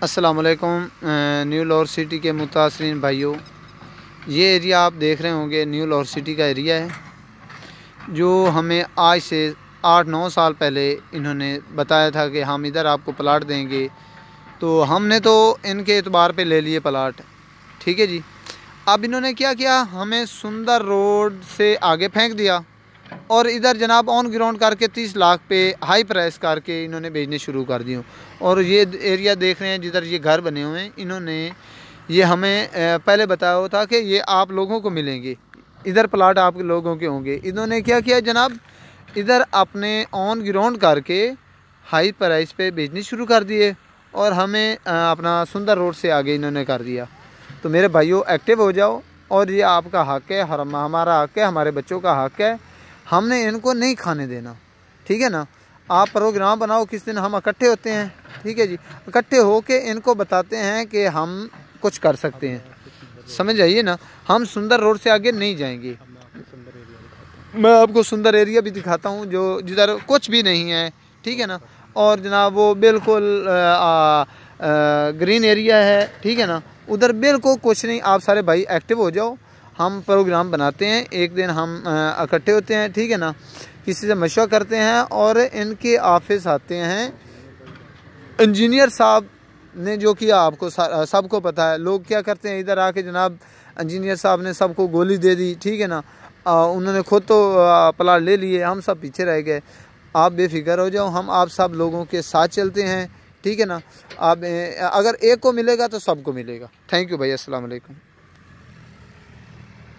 अस्सलाम वालेकुम। New Lahore city के मुतासरीन भाइयों, ये एरिया आप देख रहे होंगे न्यू लाहौर सिटी का एरिया है, जो हमें आज से 8-9 साल पहले इन्होंने बताया था कि हम इधर आपको प्लाट देंगे। तो हमने तो इनके एतबार पे ले लिए प्लाट, ठीक है जी। अब इन्होंने क्या किया, हमें सुंदर रोड से आगे फेंक दिया और इधर जनाब ऑन ग्राउंड करके 30 लाख पे हाई प्राइस करके इन्होंने बेचने शुरू कर दिए। और ये एरिया देख रहे हैं जिधर ये घर बने हुए हैं, इन्होंने ये हमें पहले बताया हुआ था कि ये आप लोगों को मिलेंगे, इधर प्लाट आप लोगों के होंगे। इन्होंने क्या किया जनाब, इधर अपने ऑन ग्राउंड करके हाई प्राइस पे बेचने शुरू कर दिए और हमें अपना सुंदर रोड से आगे इन्होंने कर दिया। तो मेरे भाइयों, एक्टिव हो जाओ, और ये आपका हक है, हमारा हक है, हमारे बच्चों का हक है, हमने इनको नहीं खाने देना, ठीक है ना। आप प्रोग्राम बनाओ, किस दिन हम इकट्ठे होते हैं, ठीक है जी। इकट्ठे हो के इनको बताते हैं कि हम कुछ कर सकते हैं, समझ आइए ना। हम सुंदर रोड से आगे नहीं जाएंगे। मैं आपको सुंदर एरिया भी दिखाता हूँ जो जिधर कुछ भी नहीं है, ठीक है ना। और जनाब वो बिल्कुल ग्रीन एरिया है, ठीक है ना। उधर बिल्कुल कुछ नहीं। आप सारे भाई एक्टिव हो जाओ, हम प्रोग्राम बनाते हैं, एक दिन हम इकट्ठे होते हैं, ठीक है ना। किसी से मशवरा करते हैं और इनके ऑफिस आते हैं। इंजीनियर साहब ने जो किया आपको सबको पता है। लोग क्या करते हैं, इधर आके जनाब इंजीनियर साहब ने सबको गोली दे दी, ठीक है ना। उन्होंने खुद तो प्लाट ले लिए, हम सब पीछे रह गए। आप बेफिक्र हो जाओ, हम आप सब लोगों के साथ चलते हैं, ठीक है ना। आप अगर एक को मिलेगा तो सबको मिलेगा। थैंक यू भाई, अस्सलाम वालेकुम।